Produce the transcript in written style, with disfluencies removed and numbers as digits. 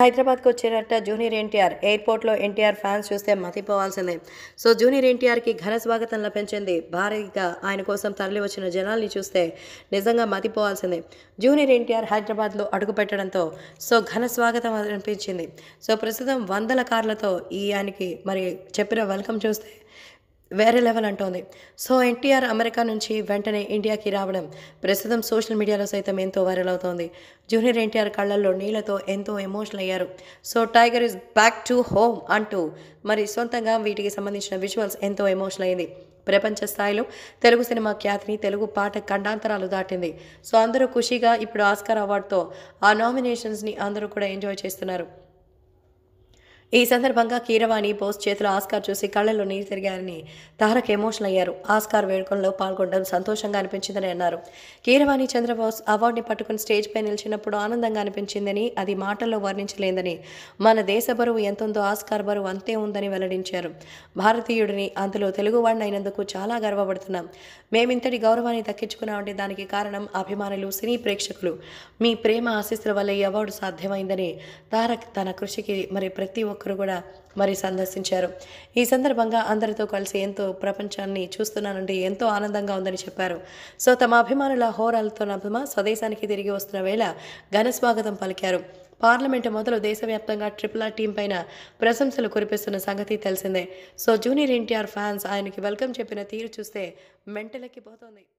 హైదరాబాద్‌కి వచ్చారట జూనియర్ ఎన్టీఆర్. ఎయిర్‌పోర్ట్‌లో ఎన్టీఆర్ ఫ్యాన్స్ చూస్తే మతిపోవాల్సిందే. సో, జూనియర్ ఎన్టీఆర్‌కి ఘన స్వాగతం లభించింది. భారీగా ఆయన కోసం తరలివచ్చిన జనాల్ని చూస్తే నిజంగా మతిపోవాల్సిందే. జూనియర్ ఎన్టీఆర్ హైదరాబాద్‌లో అడుగుపెట్టడంతో ఘన స్వాగతం అనిపించింది. ప్రస్తుతం వందల కార్లతో ఆయనకి మరి చెప్పిన వెల్కమ్ చూస్తే వేరే లెవెల్ అంటోంది. ఎన్టీఆర్ అమెరికా నుంచి వెంటనే ఇండియాకి రావడం ప్రస్తుతం సోషల్ మీడియాలో సైతం ఎంతో వైరల్ అవుతోంది. జూనియర్ ఎన్టీఆర్ కళ్ళల్లో నీళ్లతో ఎంతో ఎమోషనల్ అయ్యారు. Tiger is back to home అంటూ మరి సొంతంగా వీటికి సంబంధించిన విజువల్స్ ఎంతో ఎమోషనల్ అయింది. ప్రపంచ స్థాయిలో తెలుగు సినిమా ఖ్యాతిని, తెలుగు పాట ఖండాంతరాలు దాటింది. అందరూ ఖుషీగా ఇప్పుడు ఆస్కార్ అవార్డుతో ఆ నామినేషన్స్ని అందరూ కూడా ఎంజాయ్ చేస్తున్నారు. ఈ సందర్భంగా కీరవాణి బోస్ చేతిలో ఆస్కార్ చూసి కళ్ళల్లో నీరు తిరిగారని తారక్ ఎమోషనల్ అయ్యారు. ఆస్కార్ వేడుకల్లో పాల్గొనడం సంతోషంగా అనిపించిందని అన్నారు. కీరవాణి చంద్రబోస్ అవార్డుని పట్టుకుని స్టేజ్పై నిలిచినప్పుడు ఆనందంగా అనిపించిందని, అది మాటల్లో వర్ణించలేదని, మన దేశ బరువు ఎంతుందో ఆస్కార్ బరువు అంతే ఉందని వెల్లడించారు. భారతీయుడిని, అందులో తెలుగువాడిని అయినందుకు చాలా గర్వపడుతున్నాం. మేమింతటి గౌరవాన్ని దక్కించుకున్నామంటే దానికి కారణం అభిమానులు, సినీ ప్రేక్షకులు. మీ ప్రేమ ఆశీస్సుల వల్ల ఈ అవార్డు సాధ్యమైందని తారక్ తన కృషికి మరి ప్రతి ఒక్కరు కూడా మరి సందర్శించారు. ఈ సందర్భంగా అందరితో కలిసి ఎంతో ప్రపంచాన్ని చూస్తున్నానంటే ఎంతో ఆనందంగా ఉందని చెప్పారు. తమ అభిమానుల హోరాలతో నభమ స్వదేశానికి తిరిగి వస్తున్న వేళ ఘన స్వాగతం పలికారు. పార్లమెంటు మొదలు దేశవ్యాప్తంగా RRR టీం పైన ప్రశంసలు కురిపిస్తున్న సంగతి తెలిసిందే. జూనియర్ ఎన్టీఆర్ ఫ్యాన్స్ ఆయనకి వెల్కమ్ చెప్పిన తీరు చూస్తే మెంటలెక్కిపోతోంది.